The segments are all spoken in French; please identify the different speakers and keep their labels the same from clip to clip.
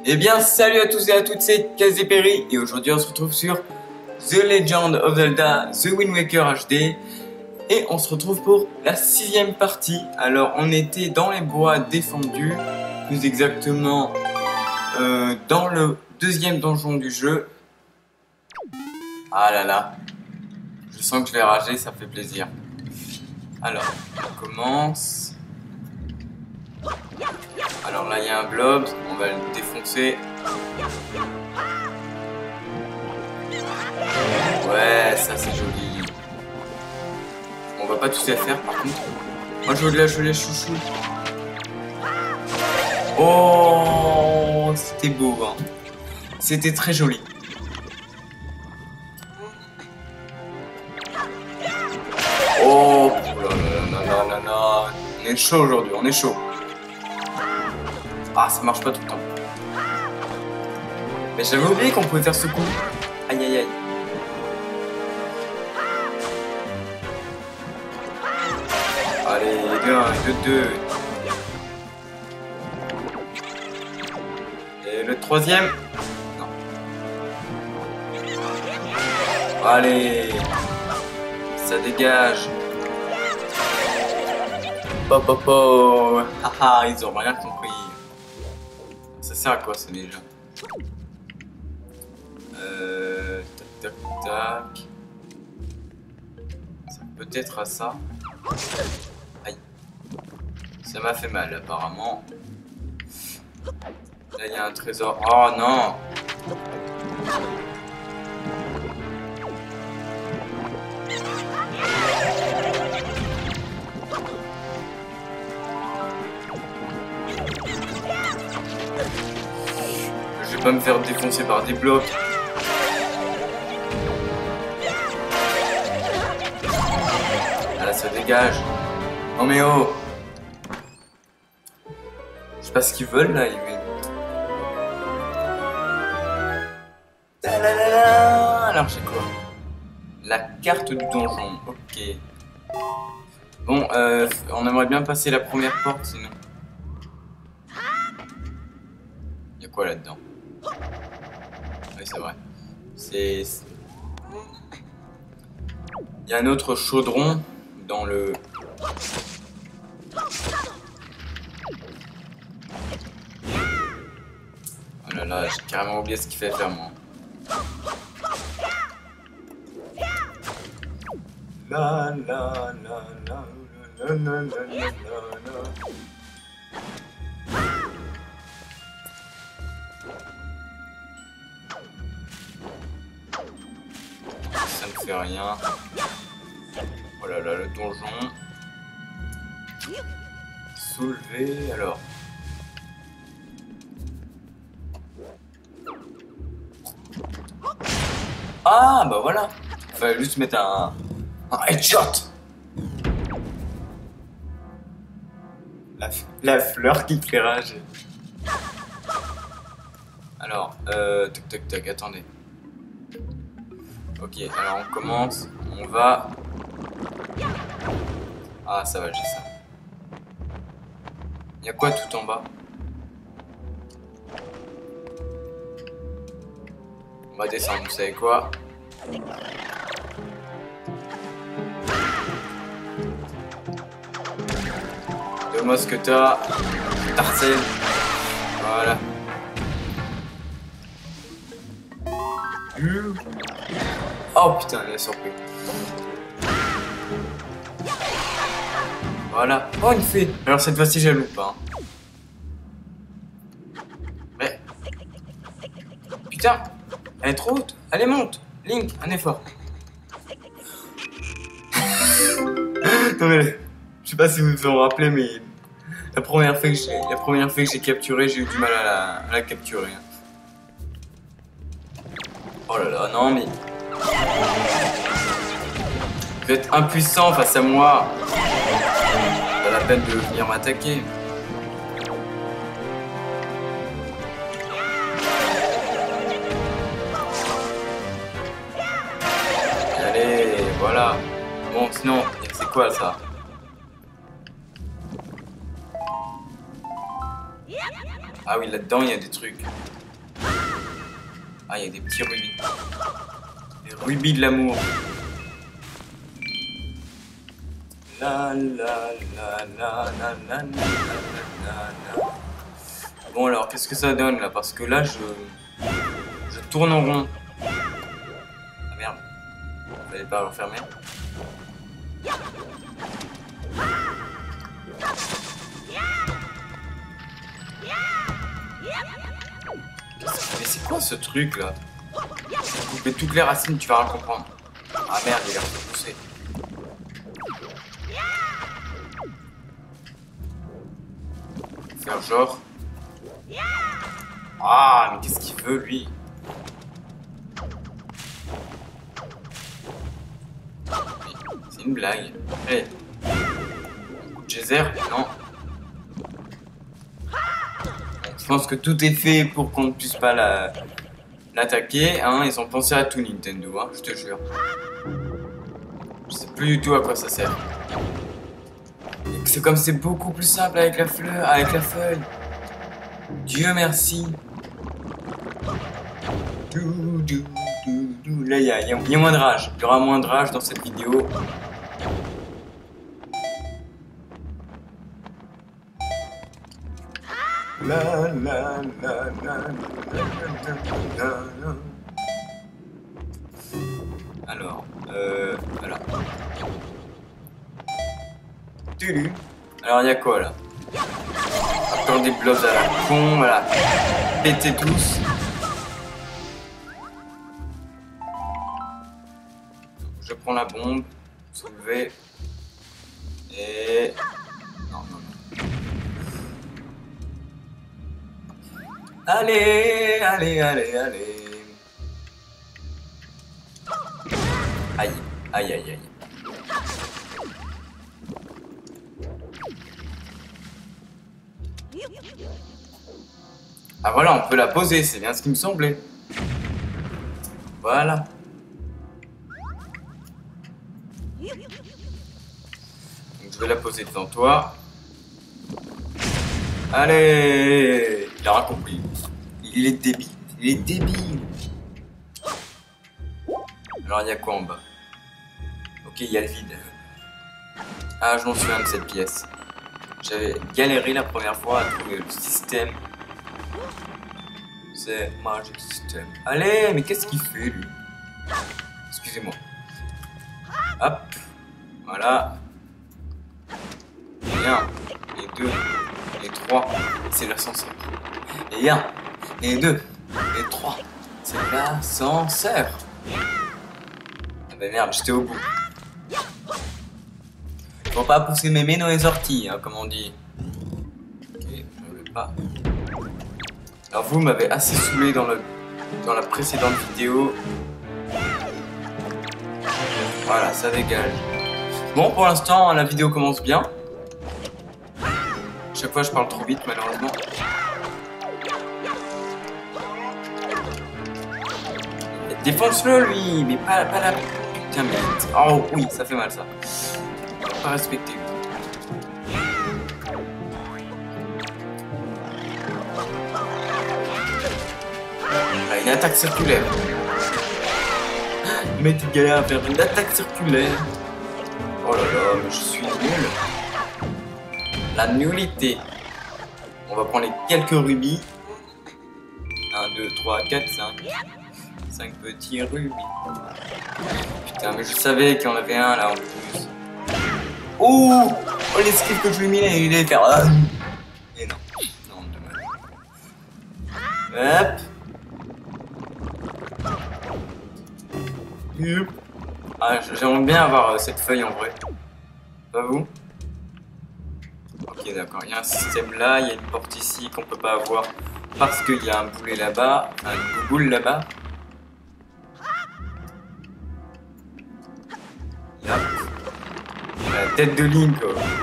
Speaker 1: Eh bien, salut à tous et à toutes, c'est Kazeperi et aujourd'hui on se retrouve sur The Legend of Zelda The Wind Waker HD et on se retrouve pour la 6e partie. Alors, on était dans les bois défendus, plus exactement dans le 2e donjon du jeu. Ah là là, je sens que je vais rager, ça fait plaisir. Alors, on commence. Alors là, il y a un blob, on va le défoncer. Ouais, ça c'est joli. On va pas tous les faire par contre. Moi je veux les chouchous. Oh, c'était beau, hein. C'était très joli. Oh, là. On est chaud aujourd'hui, on est chaud. Ah, ça marche pas tout le temps. Mais j'avais oublié qu'on pouvait faire ce coup. Aïe aïe aïe. Allez, 2-1, 2-2. Et le 3e. Non. Allez. Ça dégage. Popopo. Haha, ils ont rien compris. Ça sert à quoi ça déjà? Tac. Ça peut être à ça. Aïe. Ça m'a fait mal apparemment. Là il y a un trésor. Oh non! Je vais pas me faire défoncer par des blocs. Ah là ça dégage. Non mais oh. Je sais pas ce qu'ils veulent là. Alors j'ai quoi? La carte du donjon. Ok. Bon, on aimerait bien passer la première porte sinon. Y'a quoi là-dedans? Oui, c'est vrai. Il y a un autre chaudron dans le... Oh là là, j'ai carrément oublié ce qu'il fallait faire moi. La. Ça ne fait rien. Oh là là, le donjon. Soulever, alors. Ah, bah voilà. Il fallait juste mettre un headshot. La fleur qui fait rager. Alors, tac, attendez. Ok, alors on commence. On va... Ah, ça va, j'ai ça. Il y a quoi tout en bas? On va descendre, vous savez quoi? Deux mousquetaires, Tarcelle. Voilà. Oh putain, il a surpris. Voilà. Oh, une fée. Alors cette fois-ci, je la loupe pas. Mais... Putain, elle est trop haute. Allez, monte. Link, un effort. Non mais, je sais pas si vous vous en rappelez, mais la première fois que j'ai capturé, j'ai eu du mal à la capturer. Oh là là, non mais... Vous êtes impuissant face à moi. Pas la peine de venir m'attaquer. Allez, voilà. Bon, sinon, c'est quoi ça? Ah oui, là-dedans, il y a des trucs. Ah, il y a des petits rubis. Les rubis de l'amour. La la la la la la la la. Bon alors, qu'est-ce que ça donne là? Parce que là, je tourne en rond. Ah merde. Fallait pas l'enfermer. Mais c'est quoi ce truc là? Couper toutes les racines, tu vas rien comprendre. Ah merde, il a repoussé. Faire genre. Ah, mais qu'est-ce qu'il veut lui? C'est une blague. Hey. Geyser? Non. Je pense que tout est fait pour qu'on ne puisse pas l'attaquer. Hein. Ils ont pensé à tout Nintendo, hein, je te jure. Je sais plus du tout à quoi ça sert. C'est comme c'est beaucoup plus simple avec la fleur, avec la feuille. Dieu merci. Là, il y a moins de rage. Il y aura moins de rage dans cette vidéo. La, la, la, la, la, la. Alors, voilà. Alors, il y a quoi là? Encore des blocs à la con, voilà. Pétez tous. Je prends la bombe, soulever. Et. Non, non, non. Allez, allez, allez, allez. Aïe, aïe, aïe, aïe. Ah voilà, on peut la poser, c'est bien ce qui me semblait. Voilà. Donc je vais la poser devant toi. Allez, il aura compris. Il est débile. Il est débile. Alors il y a quoi en bas? Ok, il y a le vide. Ah, je m'en souviens de cette pièce. J'avais galéré la première fois à trouver le système. C'est Magic System. Allez, mais qu'est-ce qu'il fait lui? Excusez-moi. Hop. Voilà. Et 1, et 2, et 3. C'est l'ascenseur. Et 1, et 2, et 3. C'est l'ascenseur. Ah ben merde, j'étais au bout. Faut pas pousser mémé dans les orties, hein, comme on dit. Ok, je ne veux pas. Alors vous m'avez assez saoulé dans la précédente vidéo. Voilà, ça dégage. Bon, pour l'instant, la vidéo commence bien. Chaque fois, je parle trop vite, malheureusement. Défonce-le, lui, mais pas la... Putain, mais... Oh, oui, ça fait mal, ça. Pas respecté. Ah, une attaque circulaire. Mais tu galères à faire une attaque circulaire. Oh là là, mais je suis nul. La nullité. On va prendre les quelques rubis. 1, 2, 3, 4, 5. 5 petits rubis. Putain, mais je savais qu'il y en avait un là en plus. Oh, oh l'esquive que je lui ai mis là, il allait faire. Et non. Non, dommage. Hop. Ah, j'aimerais bien avoir cette feuille en vrai. Pas vous? Ok, d'accord. Il y a un système là, il y a une porte ici qu'on peut pas avoir parce qu'il y a un boulet là-bas, un boule là-bas. Là. La tête de Link.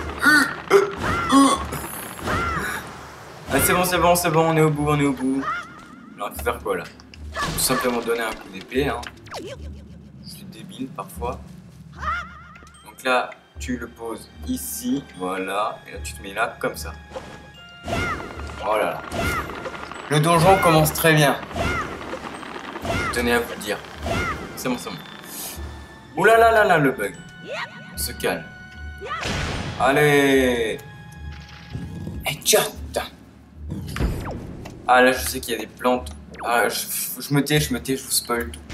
Speaker 1: Ah, c'est bon, c'est bon, c'est bon, on est au bout, on est au bout. Alors, il faut faire quoi là? Tout simplement donner un coup d'épée, hein. Je suis débile parfois. Donc là, tu le poses ici, voilà. Et là, tu te mets là, comme ça. Oh là là. Le donjon commence très bien. Je tenais à vous le dire. C'est bon, c'est bon. Ouh là là là là, le bug. On se calme. Allez. Headshot. Ah là, je sais qu'il y a des plantes. Ah, je me tais, je vous spoil tout.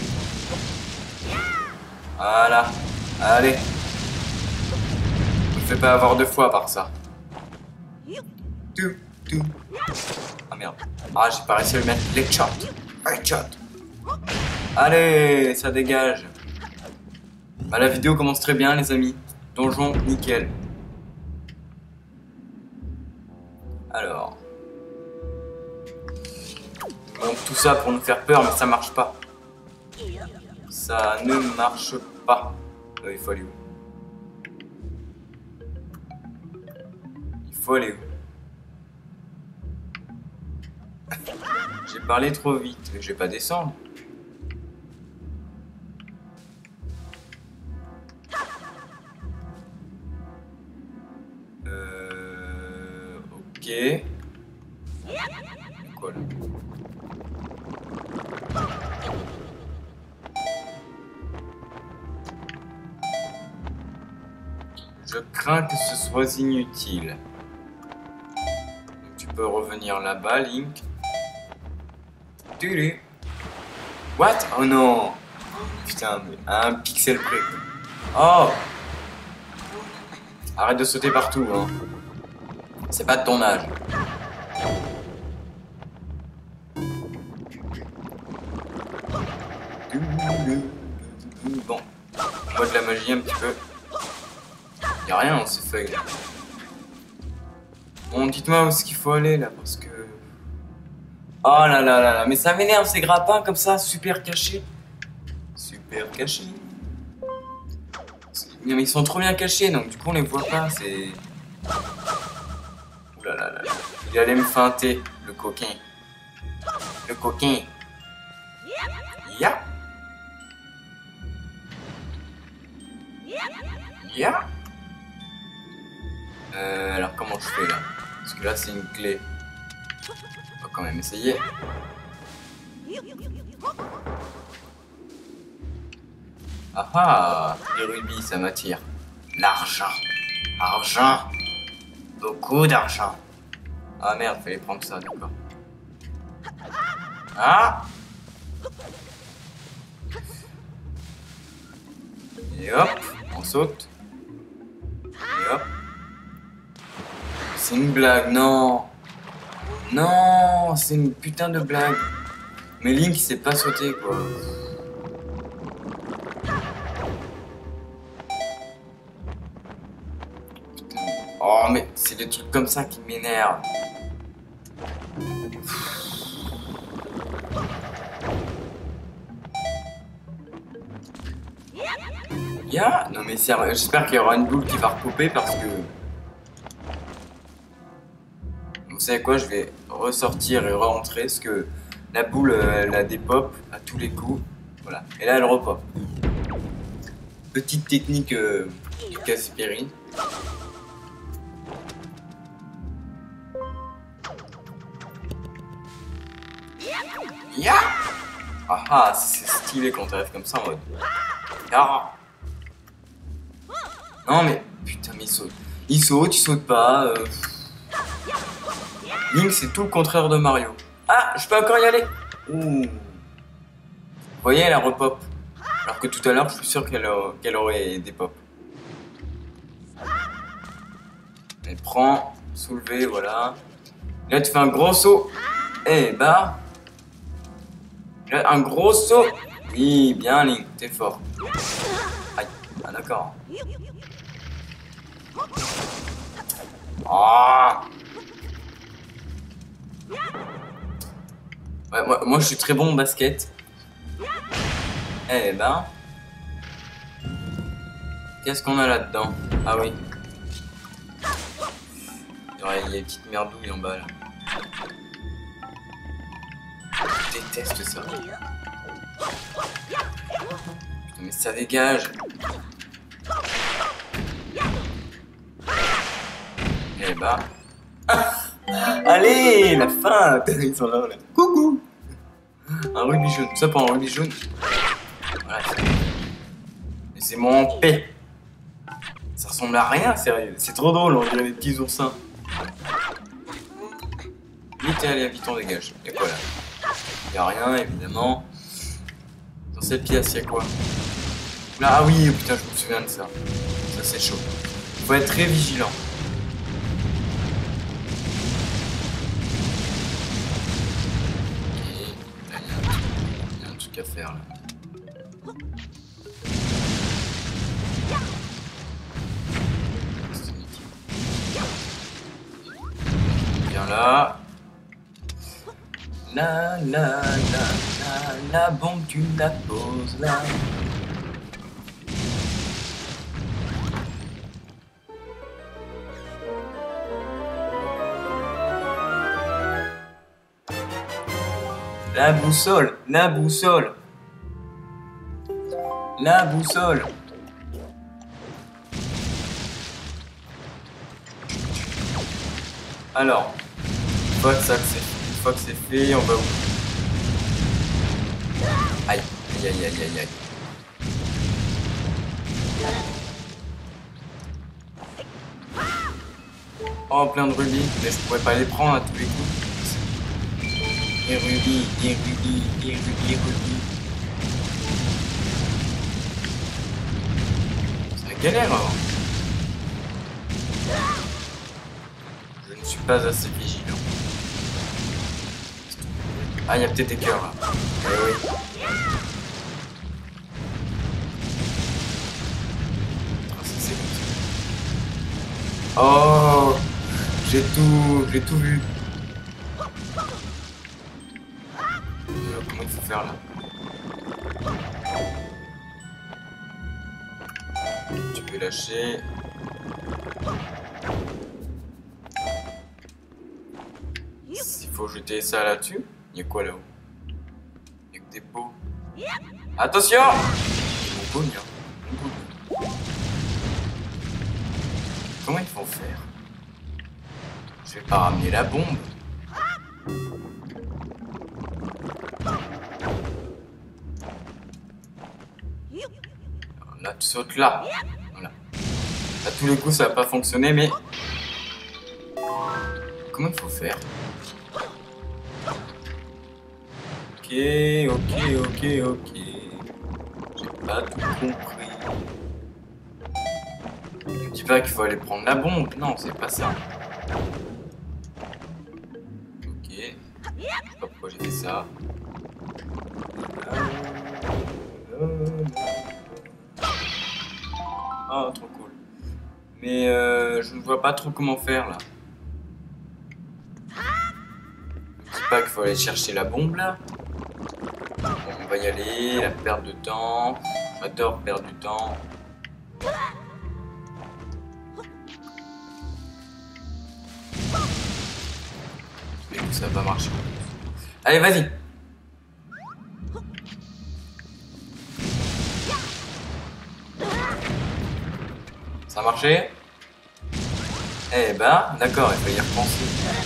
Speaker 1: Voilà. Allez. Ne me fais pas avoir 2 fois par ça. Tout. Ah merde. Ah, j'ai pas réussi à le mettre. Headshot. Allez, ça dégage. Bah, la vidéo commence très bien, les amis. Donjon, nickel. Alors. Donc tout ça pour nous faire peur, mais ça marche pas. Ça ne marche pas. Il faut aller où? Il faut aller où? J'ai parlé trop vite, mais je vais pas descendre. Ok. Quoi là? Je crains que ce soit inutile. Donc, tu peux revenir là-bas, Link. Tulu. What? Oh non! Putain, mais à un pixel près. Oh! Arrête de sauter partout, hein. C'est pas de ton âge. Bon. On voit de la magie un petit peu. Y'a rien dans ces feuilles. Bon, dites-moi où est-ce qu'il faut aller là, parce que... Oh là là là là, mais ça m'énerve ces grappins comme ça, super cachés. Super cachés. Non mais ils sont trop bien cachés, donc du coup on les voit pas, c'est... Ouh là là là là. Il allait me feinter, le coquin. Le coquin. Ya. Ya. Alors comment je fais là? Parce que là c'est une clé. On va quand même essayer. Ah ah, les rubis ça m'attire. L'argent. Argent. Beaucoup d'argent. Ah merde, fallait prendre ça, d'accord. Ah. Et hop, on saute. Et hop. C'est une blague, non. Non, c'est une putain de blague. Mais Link il sait pas sauter quoi. Putain. Oh mais c'est des trucs comme ça qui m'énervent. Ya? Non mais sérieux, j'espère qu'il y aura une boule qui va recouper parce que... Vous savez quoi, je vais ressortir et rentrer parce que la boule elle a des pop à tous les coups. Voilà. Et là elle repop. Petite technique du Cassipéry. Ya! Ah ah, c'est stylé quand t'arrives comme ça en mode. Ah. Non mais putain mais il saute. Il saute pas. Link c'est tout le contraire de Mario. Ah, je peux encore y aller. Ouh. Vous voyez, elle a repop. Alors que tout à l'heure, je suis sûr qu'elle aurait des pop. Elle prend, soulever, voilà. Là, tu fais un gros saut. Eh bah. Là, un gros saut. Oui, bien, Link, t'es fort. Aïe. Ah, d'accord. Ah. Ouais, moi, je suis très bon au basket. Eh ben. Qu'est-ce qu'on a là-dedans? Ah oui. Il y a une petite merdouille en bas là. Je déteste ça. Putain, mais ça dégage. Eh ben. Ah Allez, la fin. Ils sont là, là. Coucou. Un rubis jaune. Ça pour un rubis jaune. Voilà. Laissez-moi en paix. Ça ressemble à rien, sérieux. C'est trop drôle, on dirait des petits oursins. Vite, allez, vite, on dégage. Y'a quoi là? Y'a rien, évidemment. Dans cette pièce, y'a quoi? Là, ah oui, putain, je me souviens de ça. Ça, c'est chaud. Faut être très vigilant. Ok, là, y a un truc à faire là. Viens là. La bombe, tu la poses là. La boussole, la boussole. La boussole. Alors, une fois que c'est fait, on va où? Aïe, aïe, aïe, aïe, aïe, aïe. Oh, plein de rubis, mais je pourrais pas les prendre à tous les coups. Des rubis, des rubis, des rubis, rubis. C'est la galère, hein. Je ne suis pas assez vigilant. Ah, il y a peut-être des cœurs là. Eh oui. Oh, j'ai tout vu. Comment il faut faire là? Tu peux lâcher. Il faut jeter ça là-dessus. Il y a quoi là-haut? Il y a que des pots. Attention! Mon beau, comment ils vont faire? Je vais pas ramener la bombe. Là, tu sautes là. Voilà. À tous les coups, ça va pas fonctionner, mais... Comment il faut faire? Ok. J'ai pas tout compris. Ne dis pas qu'il faut aller prendre la bombe. Non, c'est pas ça. Ok. Je sais pas pourquoi j'ai fait ça. Oh, trop cool. Mais je ne vois pas trop comment faire là. Ne dis pas qu'il faut aller chercher la bombe là. Bon, on va y aller. La perte de temps. J'adore perdre du temps. Mais ça va marcher. Allez, vas-y. Ça a marché? Eh ben, d'accord, il faut y repenser.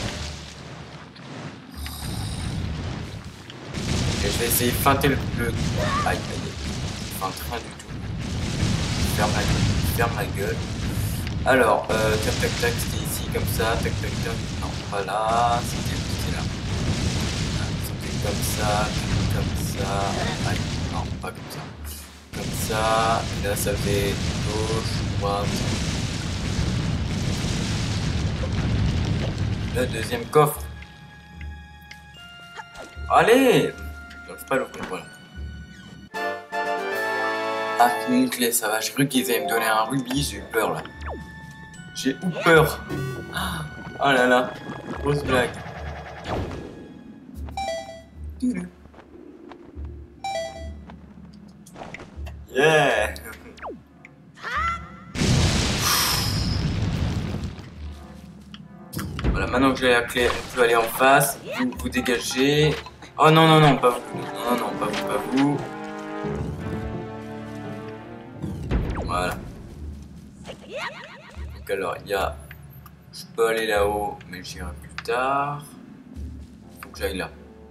Speaker 1: Et je vais essayer de feinter le... Aïe, aïe, aïe. Je feinte rien du tout. Ferme ma gueule. Alors, tac, tac, tac, c'était ici, comme ça, tac, tac, tac. Non, pas là, c'était là. C'était comme ça, Aïe, non, pas comme ça. Comme ça, et là ça fait gauche, droite. Le deuxième coffre. Allez! J'arrive pas à l'ouvrir, voilà. Ah, une clé, ça va. J'ai cru qu'ils allaient me donner un rubis, j'ai eu peur là. J'ai eu peur. Oh là là, grosse blague. Yeah! Voilà, maintenant que j'ai la clé, on peut aller en face. Vous dégagez. Oh non, non, non, pas vous. Non, non, pas vous, pas vous. Voilà. Donc alors, il y a... Je peux aller là-haut, mais j'irai plus. tard. Faut que j'aille là.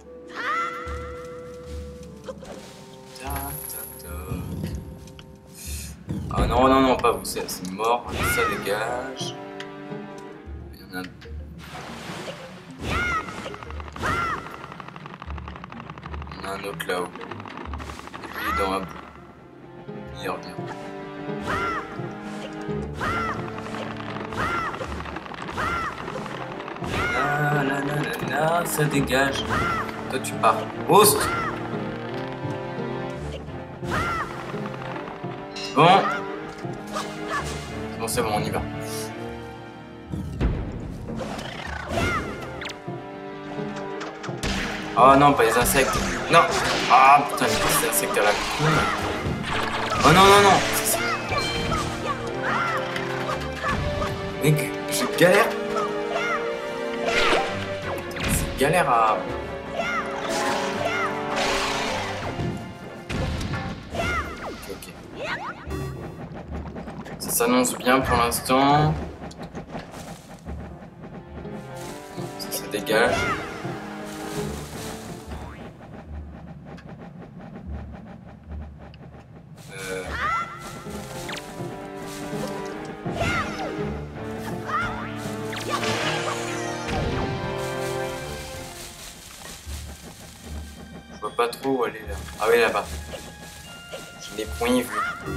Speaker 1: Tac, tac, tac. Ah non, non, non, pas vous, c'est mort. Ça dégage. Il y en a un. Il y en a un autre là-haut. Il est dans la boue. Il revient. Ça dégage. Toi tu pars. Oust. Bon. Bon c'est bon, on y va. Oh non, pas les insectes. Non. Ah putain, les insectes à la con. Oh non, non, non. Mec, je galère. C'est galère à... Ok. Ça s'annonce bien pour l'instant. Ça dégage. Je vois pas trop où aller là. Ah oui, là-bas. Je l'ai point vu.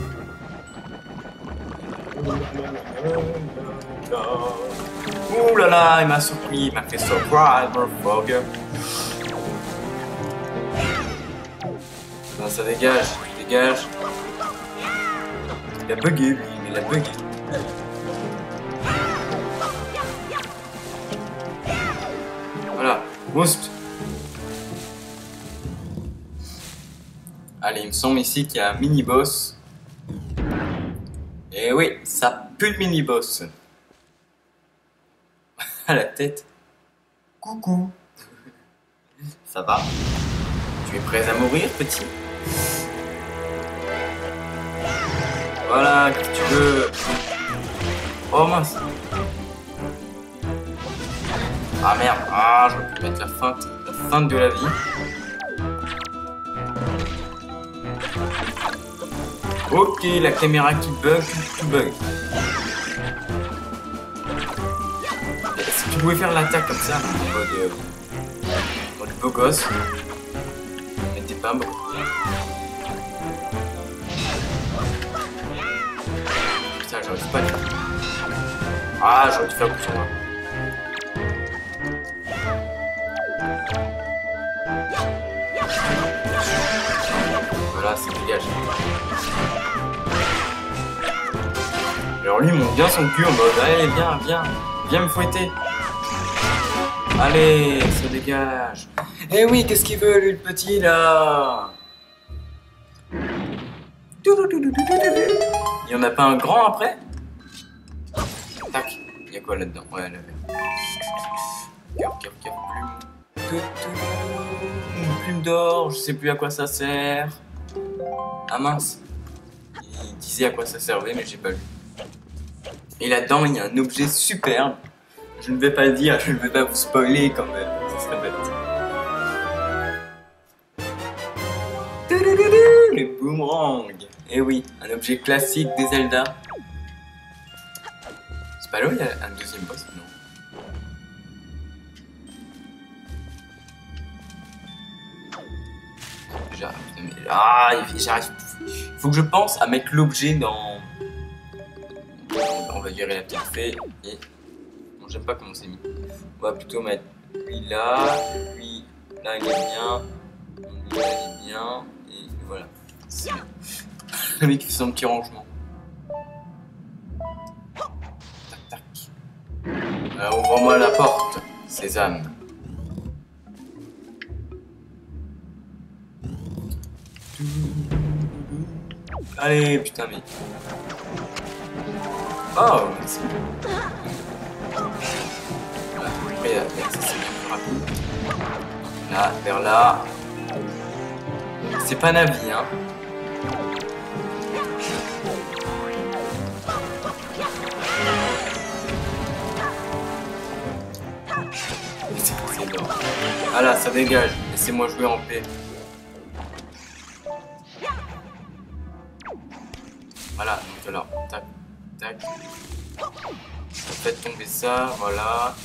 Speaker 1: Ouh là là, il m'a surpris, il m'a fait surprise, motherfucker. Non, ça dégage, dégage. Il a bugué lui, mais il a bugué. Voilà, boost. Allez, il me semble ici qu'il y a un mini-boss. Et oui, ça pue le mini-boss. À la tête. Coucou. Ça va? Tu es prêt à mourir, petit? Voilà, qu'est-ce que tu veux? Oh mince. Ah merde, ah, j'aurais pu mettre la feinte de la vie. Ok, la caméra qui bug, tout bug. Si tu pouvais faire l'attaque comme ça, en mode beau gosse, mais t'es pas beau. Putain, j'arrive pas à le faire. Ah, j'aurais dû faire plus sur moi. Voilà, ça dégage. Alors lui, il monte bien son cul en mode allez, viens me fouetter. Allez, ça dégage. Eh oui, qu'est-ce qu'il veut, lui, le petit, là? Il y en a pas un grand après? Tac, il y a quoi là-dedans? Ouais, la plume. Une plume d'or, je sais plus à quoi ça sert. Ah mince. Il disait à quoi ça servait, mais j'ai pas lu. Et là-dedans, il y a un objet superbe. Je ne vais pas le dire, je ne vais pas vous spoiler quand même. Ça serait bête. Le boomerang. Eh oui, un objet classique des Zelda. C'est pas là où il y a un deuxième boss, non? J'arrive. Faut que je pense à mettre l'objet dans... On va gérer la petite fée et... Bon, j'aime pas comment c'est mis. On va plutôt mettre lui là, lui là il est bien, lui là il est bien, et voilà. C'est bien. Le mec qui fait son petit rangement. Tac tac. Ouvre-moi la porte, sésame. Allez, putain, mais... Oh, merci. Après, ça c'est bien plus rapide. Là, vers là. C'est pas Navi, hein. Voilà, ça dégage. Laissez-moi jouer en paix. Voilà, donc alors, tac, tac. Faites tomber ça, voilà.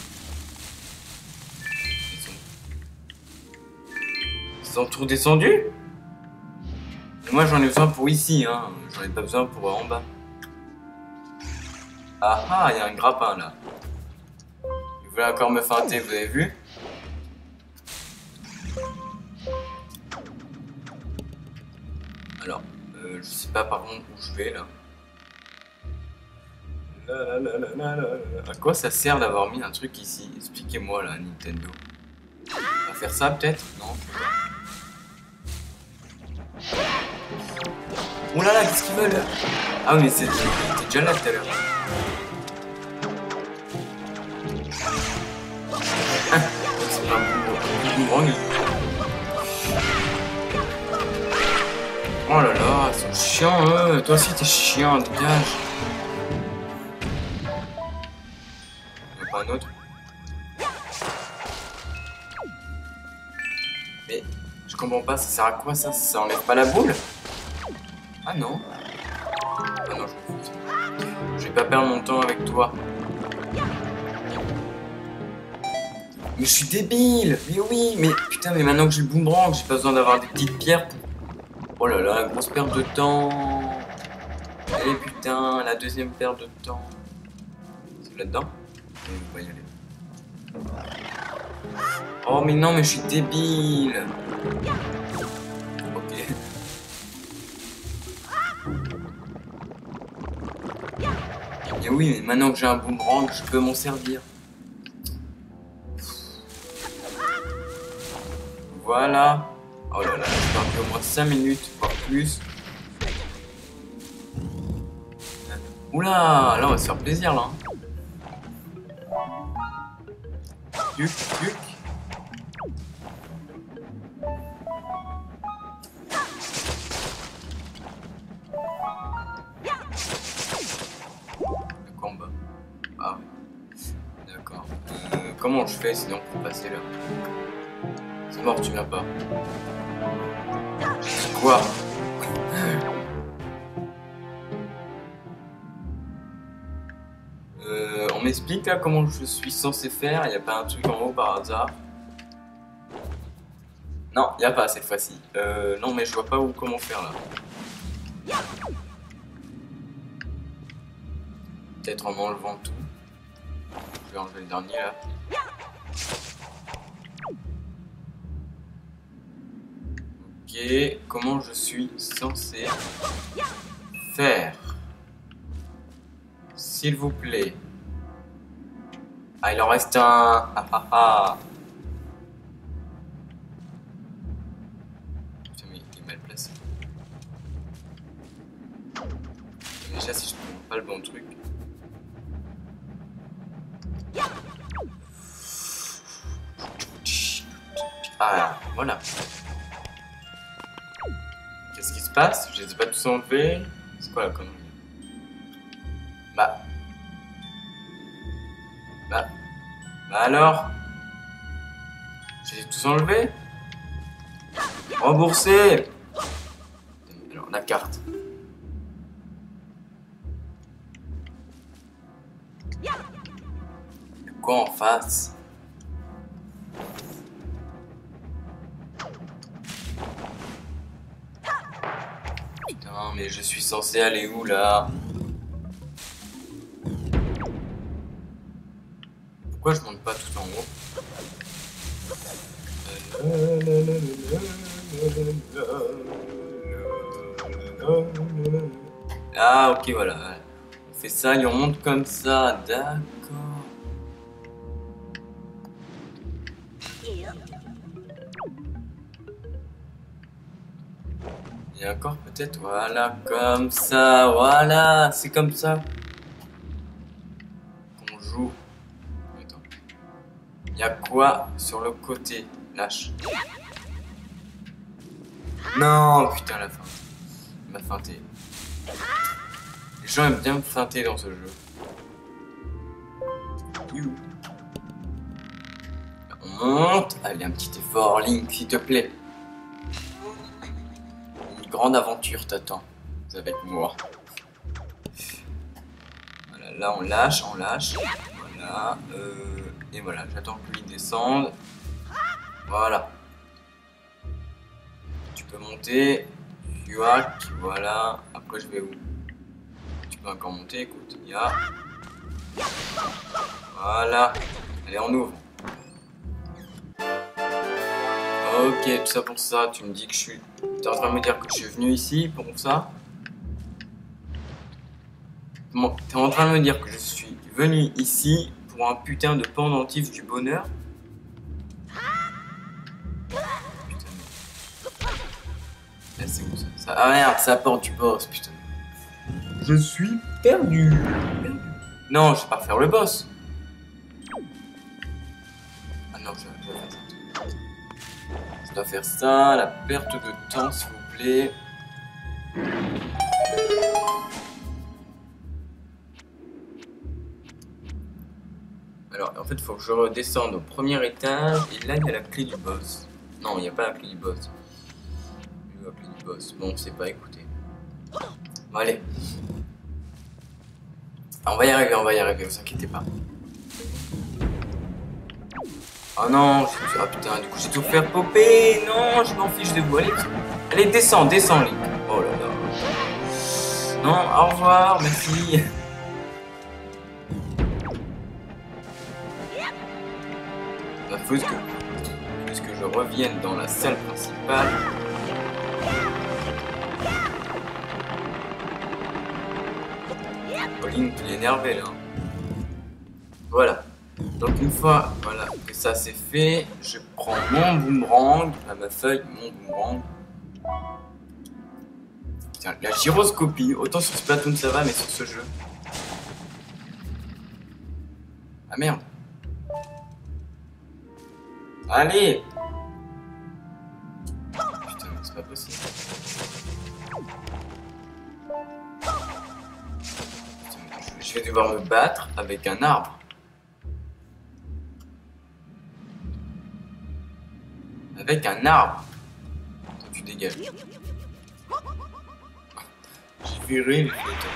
Speaker 1: Ils sont tout descendus. Et moi j'en ai besoin pour ici, hein. J'en ai pas besoin pour en bas. Ah ah, il y a un grappin là. Il voulait encore me feinter, vous avez vu? Alors, je sais pas par contre où je vais là. À quoi ça sert d'avoir mis un truc ici? Expliquez-moi là, Nintendo. On va faire ça peut-être? Non. Oh là là, qu'est-ce qu'ils veulent? Ah oui, mais c'était déjà là tout à l'heure. C'est pas un boomerang. Oh là là, ils sont chiants eux. Toi aussi t'es chiant, dégage. Il n'y a pas un autre? Mais je comprends pas, ça sert à quoi ça? Ça enlève pas la boule? Ah non. Ah non, je me fous. Je vais pas perdre mon temps avec toi. Mais je suis débile. Mais oui, mais putain, mais maintenant que j'ai le boomerang, j'ai pas besoin d'avoir des petites pierres pour... Oh là là, grosse perte de temps. Allez putain, la deuxième perte de temps. C'est là-dedans? On va y aller. Oh mais non, mais je suis débile. Ok. Et oui, mais maintenant que j'ai un boomerang, je peux m'en servir. Voilà. Oh là là, j'ai perdu au moins 5 minutes, voire plus. Oula, là on va se faire plaisir là. Duc, duc. Le combat. Ah, d'accord. Comment je fais sinon pour passer là? C'est mort, tu viens pas. Quoi? On m'explique là comment je suis censé faire? Il n'y a pas un truc en haut par hasard? Non, il n'y a pas cette fois-ci. Non, mais je vois pas où comment faire là. Peut-être en enlevant tout. Je vais enlever le dernier là. Ok, comment je suis censé faire? S'il vous plaît. Ah, il en reste un. Ah ah ah. Putain, mais il est mal placé. Déjà, si je prends pas le bon truc. Ah, voilà. Qu'est-ce qui se passe? Je les ai pas tous enlevés. C'est quoi la connerie? Bah alors? Je les ai tous enlevés? Remboursé! Alors, la carte. Quoi en face? Putain, mais je suis censé aller où là? Pourquoi je monte pas tout en haut? Ah ok, voilà. On fait ça et on monte comme ça, d'accord. Et encore peut-être, voilà, comme ça, voilà, c'est comme ça qu'on joue. Attends. Il y a quoi sur le côté? Lâche. Non, putain, la feinte. Il m'a feinté. Les gens aiment bien me feinter dans ce jeu. On monte. Allez, un petit effort, Link, s'il te plaît. Une grande aventure t'attend avec moi. Voilà, là on lâche. Voilà. Et voilà, j'attends que lui descende. Voilà. Tu peux monter. Yuak, voilà. Après je vais où? Tu peux encore monter, écoute. Ya. Voilà. Allez, on ouvre. Ok, tout ça pour ça, tu me dis que je suis... T'es en train de me dire que je suis venu ici pour ça? T'es en train de me dire que je suis venu ici pour un putain de pendentif du bonheur? Putain. Là, c'est où ça? Ah merde, c'est la porte du boss, putain. Je suis perdu. Non, je vais pas faire le boss. Ah non, je vais faire ça. Je dois faire ça, la perte de temps, s'il vous plaît. Alors, en fait, il faut que je redescende au premier étage. Et là, il y a la clé du boss. Non, il n'y a pas la clé du boss. Il y a la clé du boss. Bon, on sait pas, écoutez. Bon, allez. On va y arriver, vous inquiétez pas. Oh non, ah putain, du coup j'ai tout fait popper. Non, je m'en fiche de vous. Allez, descends, Link. Oh là là. Non, au revoir, merci. Il faut que je revienne dans la salle principale. Link, il est énervé là. Voilà. Donc une fois voilà, que ça c'est fait, je prends mon boomerang, ma feuille, mon boomerang. Tiens, la gyroscopie, autant sur Splatoon ça va, mais sur ce jeu. Ah merde. Allez. Putain, c'est pas possible. Je vais devoir me battre avec un arbre. Avec un arbre. Toi, tu dégages. J'ai viré les flotteurs.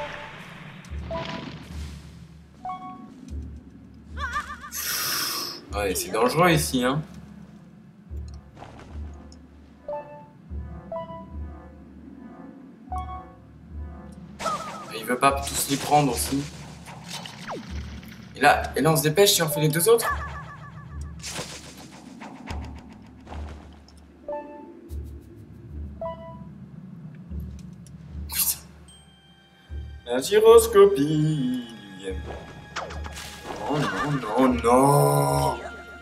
Speaker 1: Ouais, c'est dangereux ici, hein. Il veut pas tous les prendre aussi. Et là on se dépêche si on fait les deux autres. Putain. La gyroscopie. Oh non, non, non.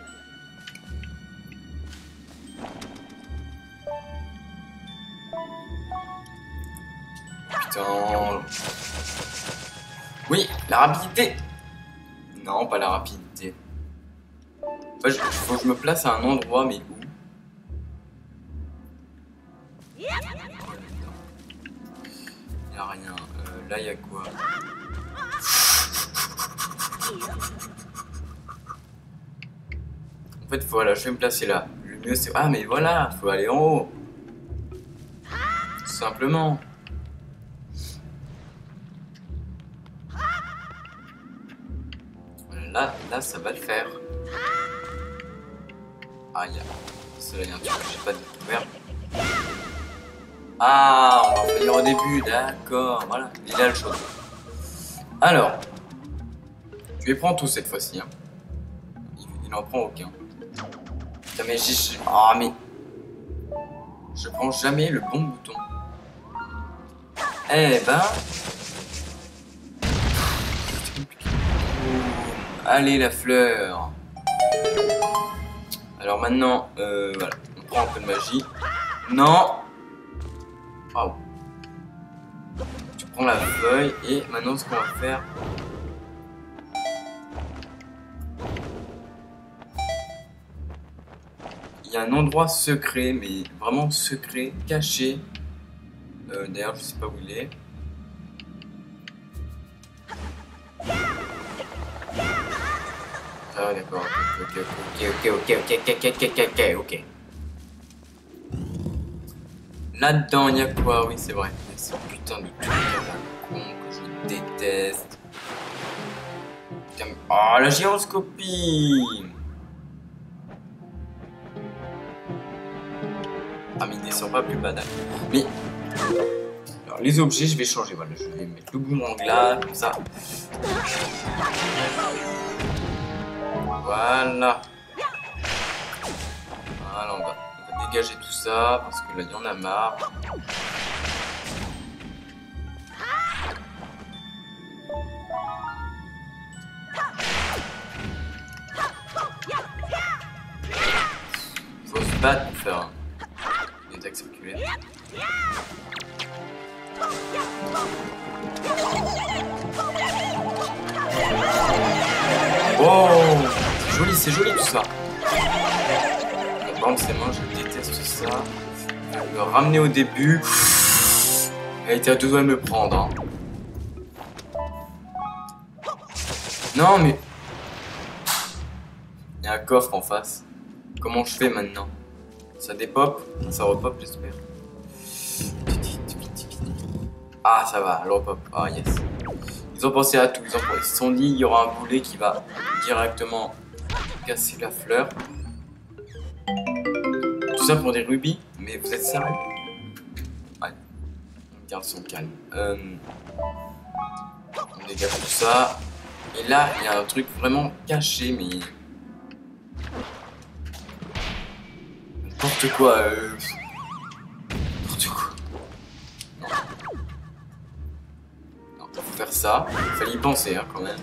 Speaker 1: Putain. Oui, la rapidité. Non, pas la rapidité. Enfin, faut que je me place à un endroit, mais où? Il n'y a rien. Là, il y a quoi? En fait, voilà, je vais me placer là. Le mieux, c'est... Ah, mais voilà, faut aller en haut. Tout simplement. Là, ça va le faire. Ah, il y a... C'est là, un truc que j'ai pas découvert. Ah, on va revenir au début, d'accord. Voilà, il a le choix. Alors, je les prends tous cette fois-ci. Hein. Il n'en prend aucun. Putain, mais j'ai... Ah, mais... Je prends jamais le bon bouton. Eh ben... Allez, la fleur. Alors maintenant, voilà, on prend un peu de magie. Non. Oh. Tu prends la feuille et maintenant ce qu'on va faire... Il y a un endroit secret, mais vraiment secret, caché. D'ailleurs, je sais pas où il est. Ah d'accord, ok. Là-dedans, il y a quoi? Oui, c'est vrai. Il y a ce putain de truc à la con que je déteste. Putain, mais... Oh, la gyroscopie! Ah, mais il descend pas plus banal. Mais... Alors, les objets, je vais changer. Voilà, je vais mettre le boomerang là, comme ça. Voilà. Voilà, on va dégager tout ça, parce que là, il y en a marre. Faut se battre pour faire des attaques circulaires. Oh, c'est joli tout ça. Bon, c'est moi, je déteste ça. Je vais me ramener au début. Elle était à deux doigts de me prendre. Hein. Non, mais... Il y a un coffre en face. Comment je fais maintenant? Ça dépop? Ça repop, j'espère. Ah, ça va, elle repop. Ah, yes. Ils ont pensé à tout. Ils se sont dit, il y aura un boulet qui va directement casser la fleur. Tout ça pour des rubis? Mais vous êtes sérieux? Ouais. On garde son calme. On dégage tout ça. Et là, il y a un truc vraiment caché, mais... N'importe quoi. N'importe quoi. Non. Non, faut faire ça. Il fallait y penser, hein, quand même.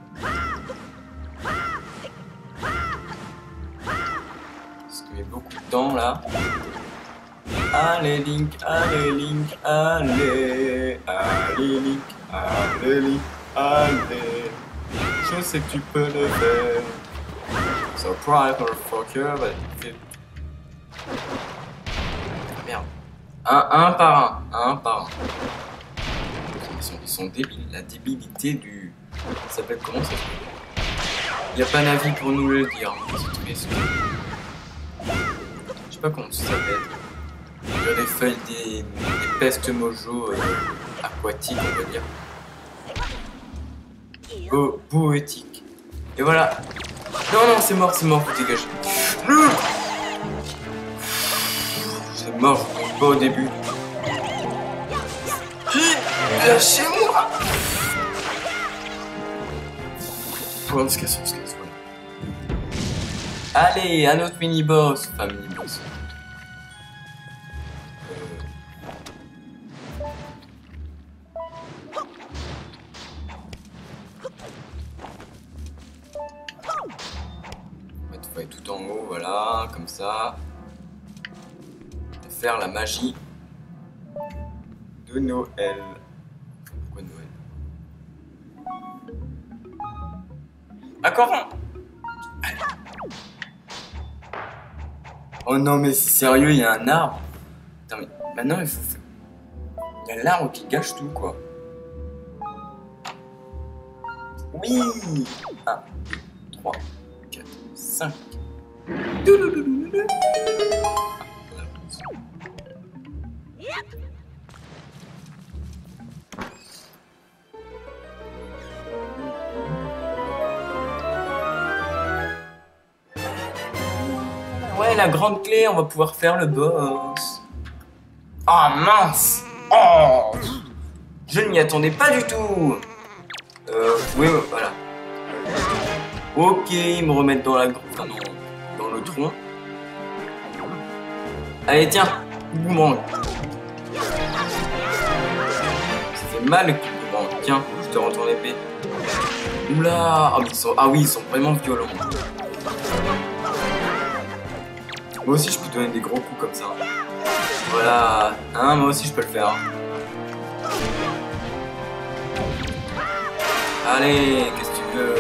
Speaker 1: Parce qu'il y a beaucoup de temps, là. Allez, Link, allez, Link, allez. Allez, Link, allez, Link, allez. Je sais que tu peux le faire. Surprise, motherfucker. Merde. Un par un. Ils sont débiles. La débilité du... Ça s'appelle comment ça? Il n'y a pas d'avis pour nous le dire. Je sais pas comment ça s'appelle. Il y a des feuilles, des pestes mojo aquatiques, on va dire. Poétique. Et voilà. Non, c'est mort, faut dégager. C'est mort, je ne pas au début. Lâchez-moi! On se casse, voilà. Allez, un autre mini-boss. Enfin, mini-boss. Faut être tout en haut, voilà, comme ça. Faire la magie de Noël. Pourquoi Noël? Encore un. Oh non, mais c'est sérieux, il y a un arbre. Putain, mais maintenant il faut faire... Il y a l'arbre qui gâche tout, quoi. Oui. 1, 2, 3, 4, 5. Ouais, la grande clé, on va pouvoir faire le boss. Ah mince. Oh, je ne m'y attendais pas du tout. Oui, voilà. Ok, ils me remettent dans la... Enfin, dans le tronc. Allez, tiens, boomerang. Ça fait mal le boomerang. Tiens, je te retourne l'épée. Oula, oh, ils sont vraiment violents. Moi aussi, je peux donner des gros coups comme ça. Voilà, hein, moi aussi, je peux le faire. Allez, qu'est-ce que tu veux?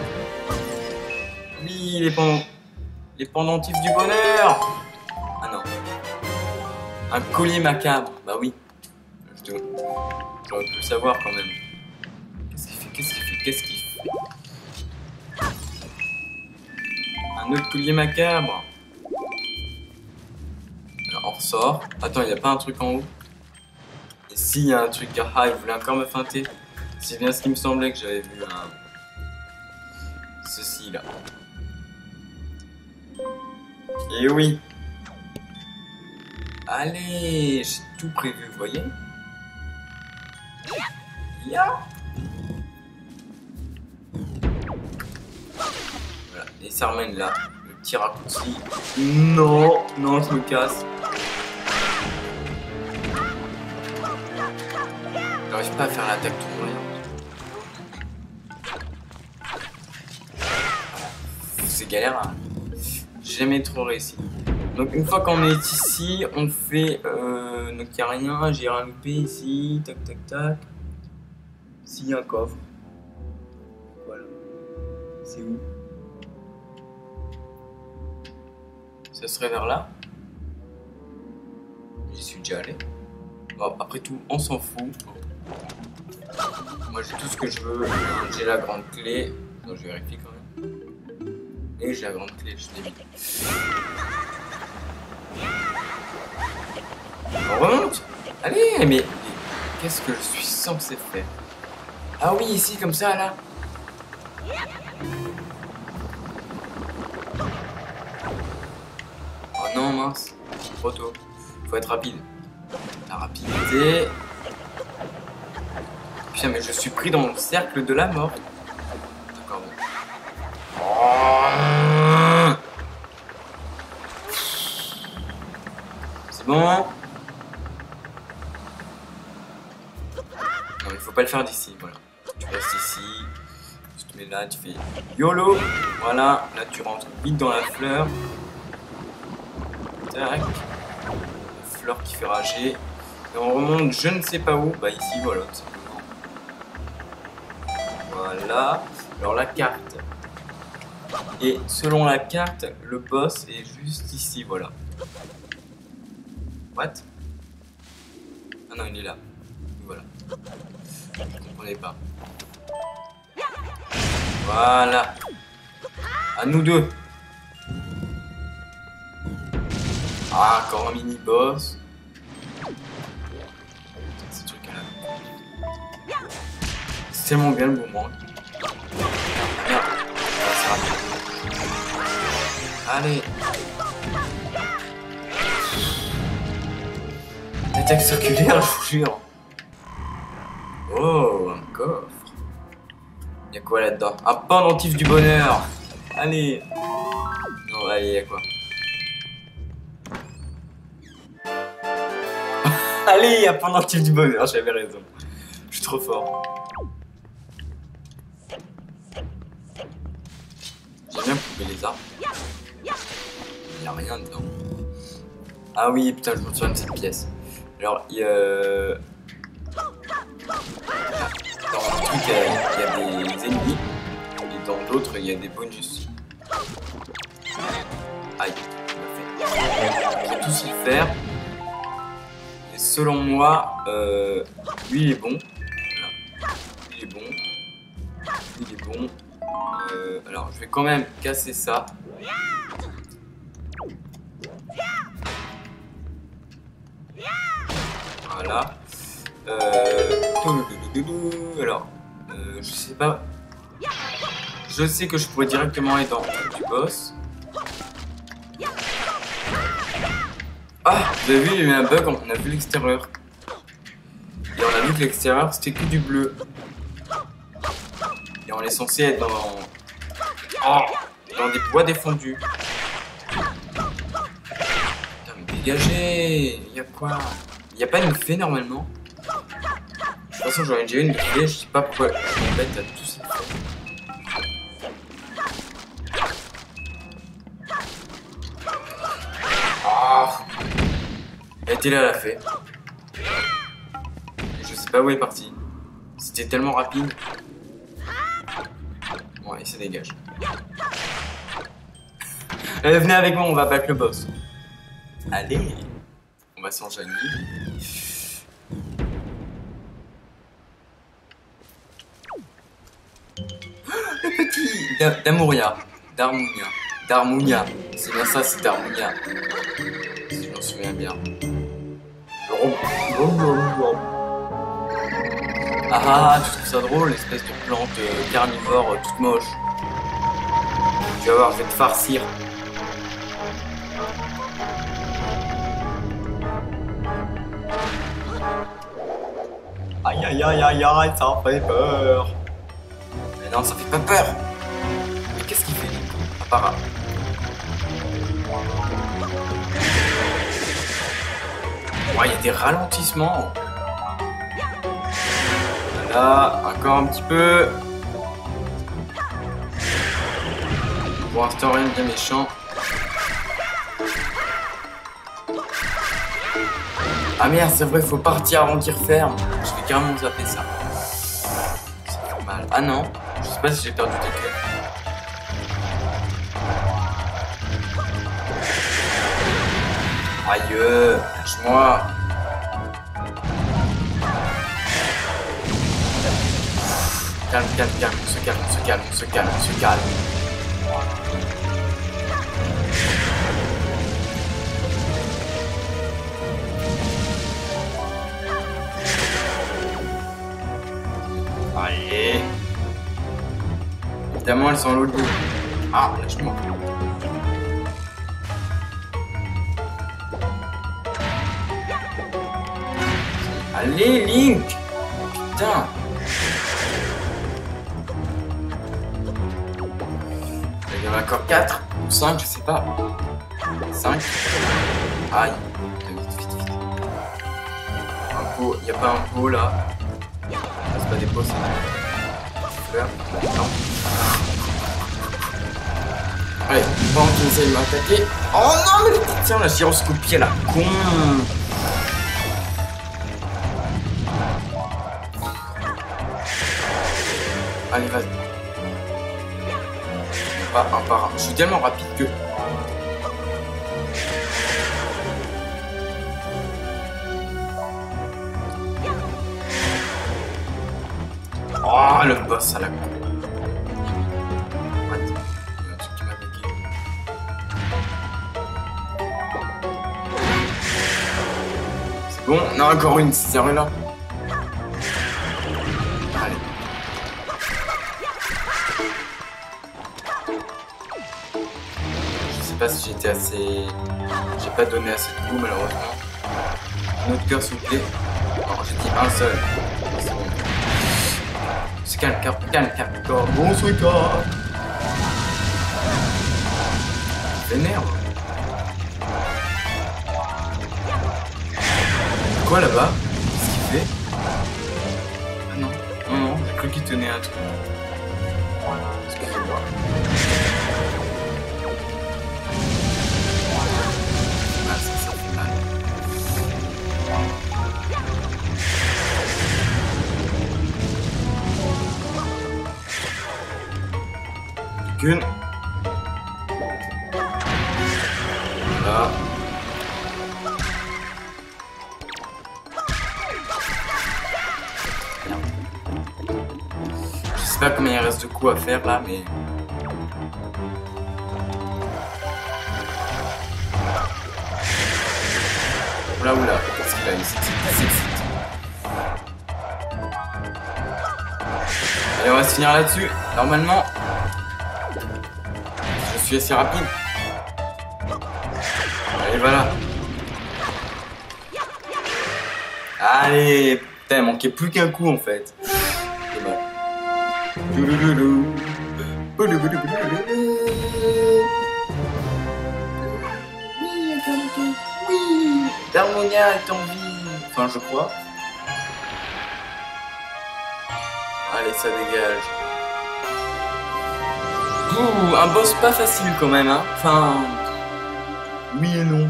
Speaker 1: Oui, les pendentifs du bonheur. Ah non. Un collier macabre. Bah oui. J'aurais pu le savoir quand même. Qu'est-ce qu'il fait? Un autre collier macabre. Alors, on ressort. Attends, il n'y a pas un truc en haut? Et si, il y a un truc. Ah, il voulait encore me feinter. C'est bien ce qui me semblait que j'avais vu. Ceci là. Et oui. Allez, j'ai tout prévu, vous voyez? Ya. Voilà, et ça ramène là. Le petit raccourci. Non, non, je me casse. J'arrive pas à faire l'attaque tournante. C'est galère, hein. J'ai jamais trop réussi. Donc une fois qu'on est ici, on fait... donc il n'y a rien, j'ai rien loupé ici. Tac, tac, tac. S'il y a un coffre. Voilà. C'est où? Ça serait vers là? J'y suis déjà allé. Bon, après tout, on s'en fout. Moi j'ai tout ce que je veux. J'ai la grande clé. Donc je vérifie quand même. Et j'ai la grande clé, je l'ai mis. On remonte. Allez, mais qu'est-ce que je suis censé faire? Ah oui, ici, comme ça, là. Oh non, mince. Trop tôt. Faut être rapide. La rapidité. Putain, mais je suis pris dans le cercle de la mort. D'accord, bon. C'est bon? Non, il faut pas le faire d'ici, voilà. Tu restes ici, tu te mets là, tu fais YOLO. Voilà, là tu rentres vite dans la fleur. Tac. La fleur qui fait rager. Et on remonte je ne sais pas où. Bah ici, voilà, tout simplement. Voilà. Alors la carte. Et selon la carte, le boss est juste ici, voilà. What? Ah non, il est là. Voilà. Je ne comprenais pas. Voilà. À nous deux. Ah, encore un mini-boss. Ces trucs-là. C'est tellement bien le moment. Merde. Allez. Attaque circulaire, je vous jure. Oh, un coffre. Y'a quoi là-dedans? Un pendentif du bonheur. Allez. Non, allez, y'a quoi? Allez, y'a pendentif du bonheur, j'avais raison. Je suis trop fort. J'aime bien couper les arbres. Y'a rien dedans. Ah oui, putain, je me souviens de cette pièce. Alors, il y a... Dans un truc, il y a des ennemis. Et dans d'autres, il y a des bonus. Aïe, on va tous y faire. Et selon moi, lui il est bon. Voilà. Lui il est bon. Lui il est bon. Alors, je vais quand même casser ça. Voilà. Alors, je sais pas. Je sais que je pourrais directement aller dans le truc du boss. Ah, vous avez vu, il y a eu un bug, on a vu l'extérieur. Et on a vu que l'extérieur c'était que du bleu. Et on est censé être dans des bois défendus. Putain, mais dégagez! Il y a quoi? Il n'y a pas une fée normalement? De toute façon, j'en ai déjà une de fée, je sais pas pourquoi je m'embête à tous ces fées. Elle était là la fée. Et je sais pas où elle est partie. C'était tellement rapide. Bon, allez, ça dégage. Venez avec moi, on va battre le boss. Allez, on va s'enjailler. Le petit D'Armunia. Darmounia. C'est bien ça, c'est Darmounia. Si je m'en souviens bien. Ah, tu trouves ça drôle, l'espèce de plante carnivore toute moche. Tu vas voir, je vais te farcir. Aïe aïe aïe aïe aïe, ça fait peur. Mais non, ça fait pas peur. Mais qu'est-ce qu'il fait, Nico? Apparemment. Ouais, il y a des ralentissements. Voilà, encore un petit peu. Pour l'instant, rien de bien méchant. Ah merde, c'est vrai, faut partir avant qu'il referme. Je vais carrément zapper ça. Ça fait mal. Ah non, je sais pas si j'ai perdu des cœurs. Aïe, lâche-moi. Calme, calme, calme, on se calme, on se calme, on se calme, on se calme. Allez. Évidemment, elles sont à l'autre bout. Ah, lâche-moi. Allez, Link. Putain. Il y en a encore 4 ou 5, je sais pas. 5. Aïe. Vite, vite, vite. Un pot. Il n'y a pas un pot là. C'est pas des pots, c'est super. Non. Allez, pendant qu'il essaye de m'attaquer. Oh non, mais tiens, la gyroscopie, elle a con. Allez, vas-y. Pas un par un. Je suis tellement rapide que. Oh, le boss à la con. What? Il y a un truc qui m'a bugué. C'est bon, on a encore une, c'est là. Allez. Je sais pas si j'étais assez. J'ai pas donné assez de coups malheureusement. Un autre cœur s'il vous plaît. Non, j'ai dit un seul. C'est calme, calme, calme, calme. Bon, c'est calme. Vénère. Quoi là-bas? Qu'est-ce qu'il fait? Ah non, non, non, j'ai cru qu'il tenait un truc. Excusez-moi. Ah, ça fait mal. Qu'une. Voilà. Je sais pas combien il reste de coups à faire là, mais. Oula oula, qu'est-ce qu'il a ici? Allez, on va se finir là-dessus. Normalement. Je suis assez rapide. Allez, voilà. Allez, putain, il manquait plus qu'un coup en fait. C'est bon. Oui, Darmonia est en vie. Enfin, je crois. Allez, ça dégage. Ouh, un boss pas facile quand même, hein. Enfin, oui et non.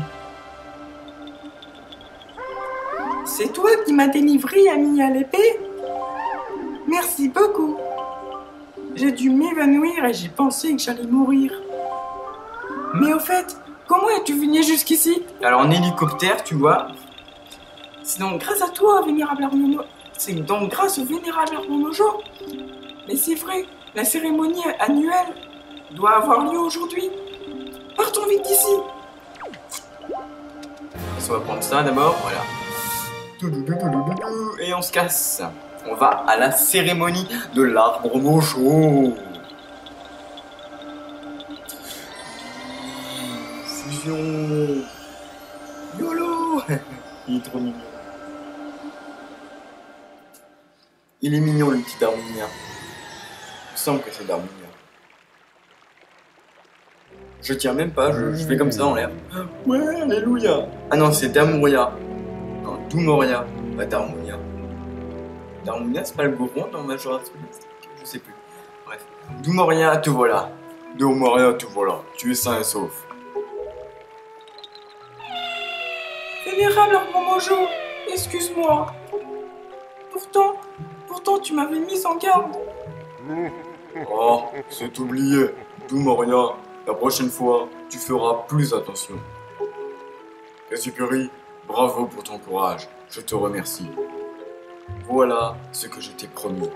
Speaker 2: C'est toi qui m'as délivré, ami à l'épée? Merci beaucoup. J'ai dû m'évanouir et j'ai pensé que j'allais mourir. Mais au fait, comment es-tu venu jusqu'ici?
Speaker 1: Alors en hélicoptère, tu vois.
Speaker 2: C'est donc grâce à toi, vénérable Arnono. C'est donc grâce au vénérable Arnonojo. Mais c'est vrai, la cérémonie annuelle doit avoir lieu aujourd'hui. Partons vite d'ici.
Speaker 1: On va prendre ça d'abord, voilà. Et on se casse. On va à la cérémonie de l'arbre mojo. Fusion. YOLO. Il est trop mignon. Il est mignon le petit Darwinien. Il me semble que c'est Darwinien. Je tiens même pas, je fais comme ça en l'air. Ouais, alléluia. Ah non, c'est Damoria. Non, Doumoria, pas Darmonia. Darmonia, c'est pas le goron dans Majora's Mask. Je sais plus. Bref. Doumoria, te voilà. Doumoria, te voilà. Tu es sain et sauf.
Speaker 2: Vénérable arbre mojo, excuse-moi. Pourtant, tu m'avais mis en garde.
Speaker 1: Oh, c'est oublié. Doumoria, la prochaine fois, tu feras plus attention. Casipuri, bravo pour ton courage. Je te remercie. Voilà ce que je t'ai promis.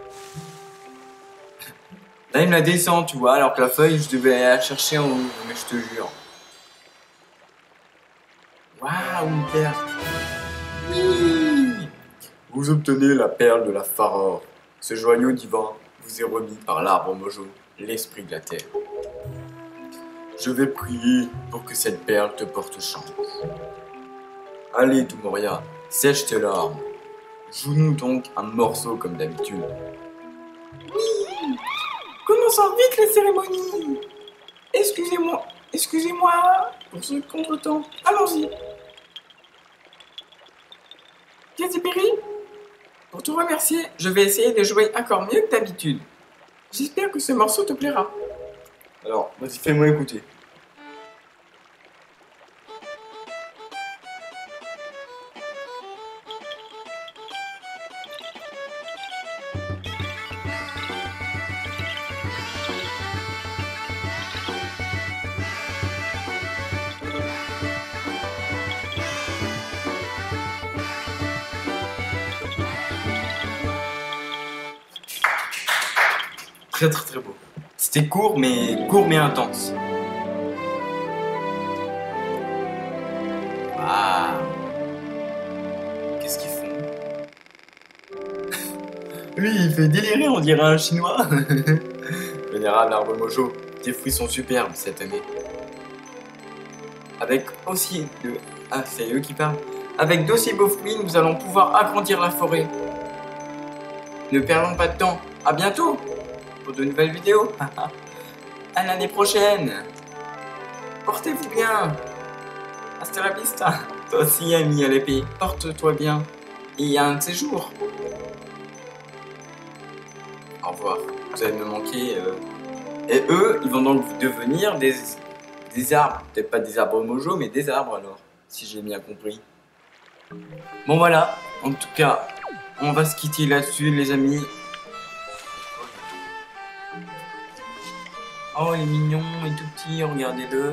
Speaker 1: Là, il me la descend, tu vois, alors que la feuille, je devais aller la chercher en haut, mais je te jure. Waouh, une perle. Oui. Vous obtenez la perle de la Farore. Ce joyau divin vous est remis par l'arbre mojo, l'esprit de la terre. Je vais prier pour que cette perle te porte chance. Allez, Doumoria, sèche tes larmes. Joue-nous donc un morceau comme d'habitude.
Speaker 2: Oui. Commençons vite les cérémonies. Excusez-moi pour ce contretemps. Allons-y. Casiperi, pour te remercier, je vais essayer de jouer encore mieux que d'habitude. J'espère que ce morceau te plaira.
Speaker 1: Alors, vas-y, fais-moi écouter. Très beau. C'était court mais intense. Ah. Qu'est-ce qu'ils font? Lui, il fait délirer, on dirait un chinois. Vénérable arbre mojo, tes fruits sont superbes cette année. Avec aussi de... Ah, c'est eux qui parlent. Avec d'aussi beaux fruits, nous allons pouvoir agrandir la forêt. Ne perdons pas de temps. À bientôt pour de nouvelles vidéos. À l'année prochaine. Portez-vous bien. Hasta la vista. Toi aussi, ami à l'épée. Porte-toi bien. Et à un de ces jours. Au revoir. Vous allez me manquer. Et eux, ils vont donc devenir des arbres. Peut-être pas des arbres mojo, mais des arbres alors. Si j'ai bien compris. Bon voilà. En tout cas, on va se quitter là-dessus, les amis. Oh, il est mignon, il est tout petit, regardez-le.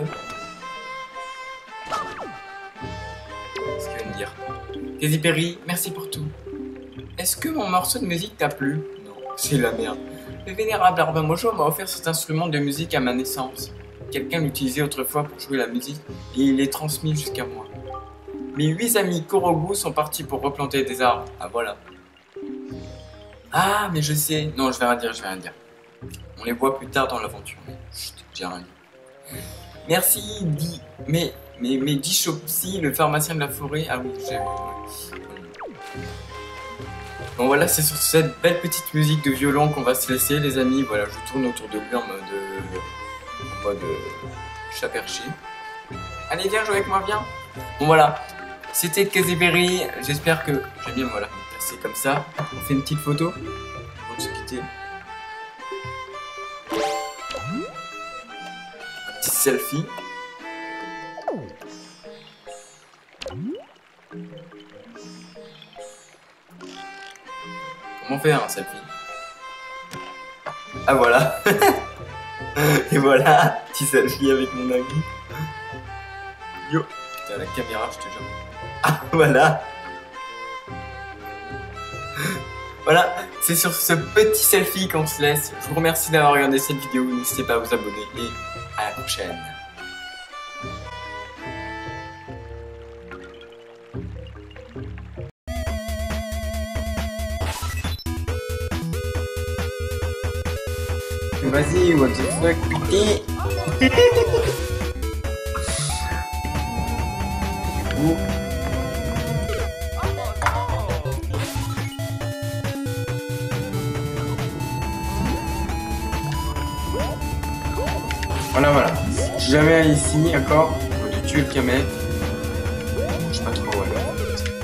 Speaker 1: Qu'est-ce qu'il va me dire? Casiperi, merci pour tout. Est-ce que mon morceau de musique t'a plu? Non, c'est la merde. Le vénérable arbre mojo m'a offert cet instrument de musique à ma naissance. Quelqu'un l'utilisait autrefois pour jouer la musique et il est transmis jusqu'à moi. Mes 8 amis Korogu sont partis pour replanter des arbres. Ah voilà. Ah, mais je sais. Non, je vais rien dire. On les voit plus tard dans l'aventure. Chut, j'ai rien dit. Merci, Dishopsy, le pharmacien de la forêt. Ah oui, j'ai... Bon voilà, c'est sur cette belle petite musique de violon qu'on va se laisser, les amis. Voilà, je tourne autour de lui en mode chat perché. Allez, viens jouer avec moi, viens. Bon voilà, c'était Casiperi. J'espère que j'aime bien, voilà, me placer comme ça. On fait une petite photo pour se quitter. Selfie. Comment faire un selfie? Ah voilà. Et voilà, petit selfie avec mon ami. Yo. Putain, la caméra, je te jure. Ah voilà. Voilà, c'est sur ce petit selfie qu'on se laisse. Je vous remercie d'avoir regardé cette vidéo. N'hésitez pas à vous abonner et à la prochaine. Vas-y, what the fuck, putain. Oh. Voilà, voilà. Si jamais aller ici, d'accord, faut de tuer le camel.